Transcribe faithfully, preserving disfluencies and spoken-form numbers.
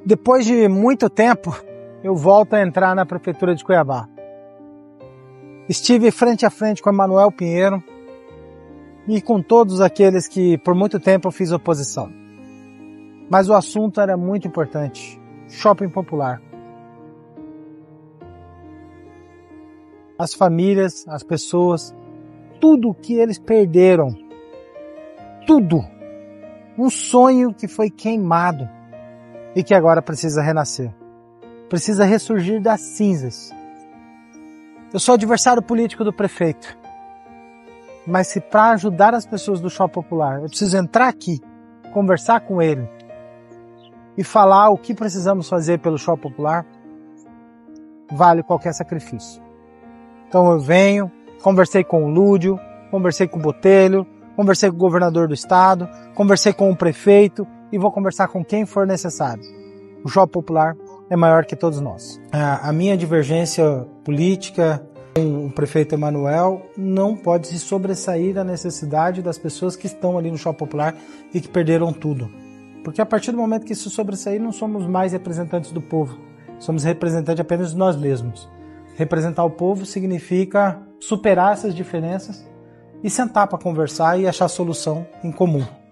Depois de muito tempo, eu volto a entrar na Prefeitura de Cuiabá. Estive frente a frente com Emanuel Pinheiro e com todos aqueles que por muito tempo eu fiz oposição. Mas o assunto era muito importante. Shopping popular. As famílias, as pessoas, tudo que eles perderam. Tudo. Um sonho que foi queimado e que agora precisa renascer. Precisa ressurgir das cinzas. Eu sou adversário político do prefeito. Mas se para ajudar as pessoas do Shopping Popular, eu preciso entrar aqui, conversar com ele e falar o que precisamos fazer pelo Shopping Popular, vale qualquer sacrifício. Então eu venho, conversei com o Lúdio, conversei com o Botelho, conversei com o governador do estado, conversei com o prefeito e vou conversar com quem for necessário. O Shopping Popular é maior que todos nós. A minha divergência política com o prefeito Emanuel não pode se sobressair da necessidade das pessoas que estão ali no Shopping Popular e que perderam tudo. Porque a partir do momento que isso sobressair, não somos mais representantes do povo, somos representantes apenas de nós mesmos. Representar o povo significa superar essas diferenças e sentar para conversar e achar solução em comum.